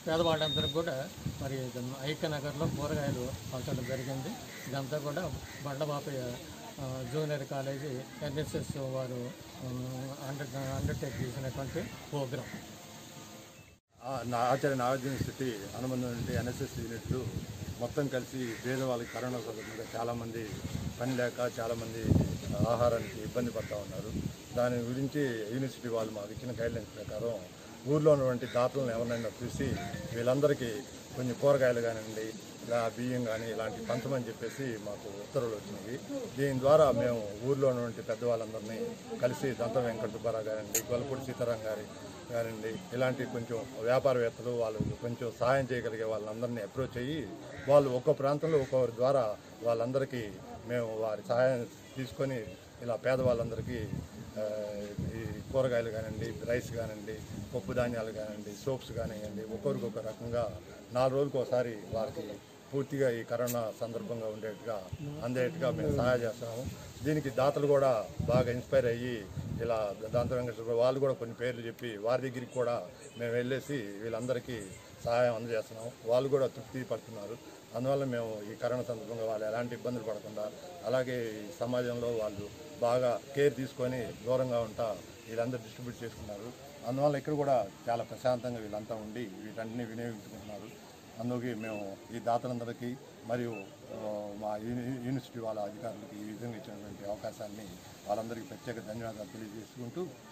పేదవాళ్ళందరికీ కూడా మరి ఐక్యనగర్లో కూరగాయలు పంచడం జరిగింది. ఇదంతా కూడా బండబాపయ్య జూనియర్ కాలేజీ ఎన్ఎస్ఎస్ వారు అండర్టేక్ చేసినటువంటి ప్రోగ్రాం. ఆచార్య నాగార్జున యూనివర్సిటీ అనుబంధం ఎన్ఎస్ఎస్ యూనిట్లు మొత్తం కలిసి పేదవాళ్ళకి కరోనా సందర్భంగా చాలామంది పని లేక చాలామంది ఆహారానికి ఇబ్బంది పడుతూ ఉన్నారు. దాని గురించి యూనివర్సిటీ వాళ్ళు మాకు ఇచ్చిన గైడ్లైన్స్ ప్రకారం ఊర్లో ఉన్నటువంటి దాతలను ఎవరినైనా చూసి వీళ్ళందరికీ కొన్ని కూరగాయలు కానివ్వండి, ఇలా బియ్యం కానీ ఇలాంటివి పంచమని చెప్పేసి మాకు ఉత్తర్వులు వచ్చినాయి. దీని ద్వారా మేము ఊర్లో ఉన్నటువంటి పెద్దవాళ్ళందరినీ కలిసి దంత వెంకట సుబ్బారావు గారండి, గొల్లపూడి సీతారాం గారి కానివ్వండి, ఇలాంటి కొంచెం వ్యాపారవేత్తలు వాళ్ళు కొంచెం సహాయం చేయగలిగే వాళ్ళందరినీ అప్రోచ్ అయ్యి వాళ్ళు ఒక్కో ప్రాంతంలో ఒక్కొక్కరి ద్వారా వాళ్ళందరికీ మేము వారి సహాయం తీసుకొని ఇలా పేదవాళ్ళందరికీ ఈ కూరగాయలు కానివ్వండి, రైస్ కానివ్వండి, పప్పు ధాన్యాలు కానివ్వండి, సోప్స్ కానివ్వండి, ఒక్కొక్క రకంగా 4 రోజులకు ఒకసారి వారికి పూర్తిగా ఈ కరోనా సందర్భంగా అందేట్టుగా మేము సహాయం చేస్తున్నాము. దీనికి దాతలు కూడా బాగా ఇన్స్పైర్ అయ్యి ఇలా దంత వెంకటేశ్వర వాళ్ళు కూడా కొన్ని పేర్లు చెప్పి వారి దగ్గరికి కూడా మేము వెళ్ళేసి వీళ్ళందరికీ సహాయం అందజేస్తున్నాము. వాళ్ళు కూడా తృప్తి పడుతున్నారు. అందువల్ల మేము ఈ కరోనా సందర్భంగా వాళ్ళు ఎలాంటి ఇబ్బందులు పడకుండా, అలాగే ఈ సమాజంలో వాళ్ళు బాగా కేర్ తీసుకొని దూరంగా ఉంటా వీళ్ళందరూ డిస్ట్రిబ్యూట్ చేసుకున్నారు. అందువల్ల ఇక్కడ కూడా చాలా ప్రశాంతంగా వీళ్ళంతా ఉండి వీటన్నిటిని వినియోగించుకుంటున్నారు. అందుకే మేము ఈ దాతలందరికీ మరియు మా యూనివర్సిటీ వాళ్ళ అధికారులకి ఈ విధంగా ఇచ్చినటువంటి అవకాశాన్ని వాళ్ళందరికీ ప్రత్యేక ధన్యవాదాలు తెలియజేసుకుంటూ